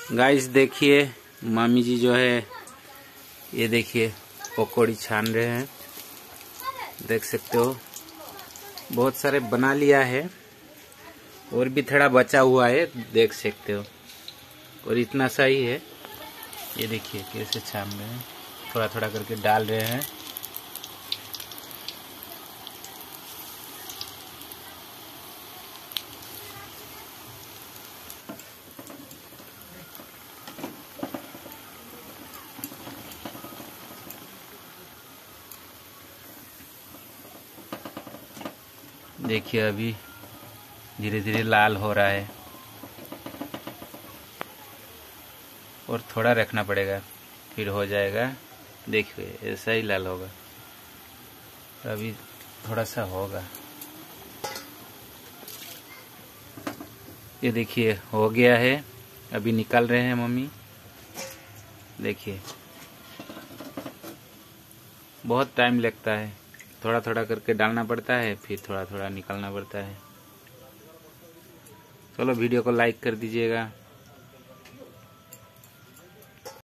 Guys देखिए, मामी जी जो है ये देखिए पकौड़ी छान रहे हैं। देख सकते हो बहुत सारे बना लिया है और भी थोड़ा बचा हुआ है, देख सकते हो। और इतना सा ही है। ये देखिए कैसे छान रहे हैं, थोड़ा थोड़ा करके डाल रहे हैं। देखिए अभी धीरे धीरे लाल हो रहा है और थोड़ा रखना पड़ेगा, फिर हो जाएगा। देखिए ऐसा ही लाल होगा, अभी थोड़ा सा होगा। ये देखिए हो गया है, अभी निकाल रहे हैं मम्मी। देखिए बहुत टाइम लगता है, थोड़ा थोड़ा करके डालना पड़ता है, फिर थोड़ा थोड़ा निकालना पड़ता है। चलो वीडियो को लाइक कर दीजिएगा।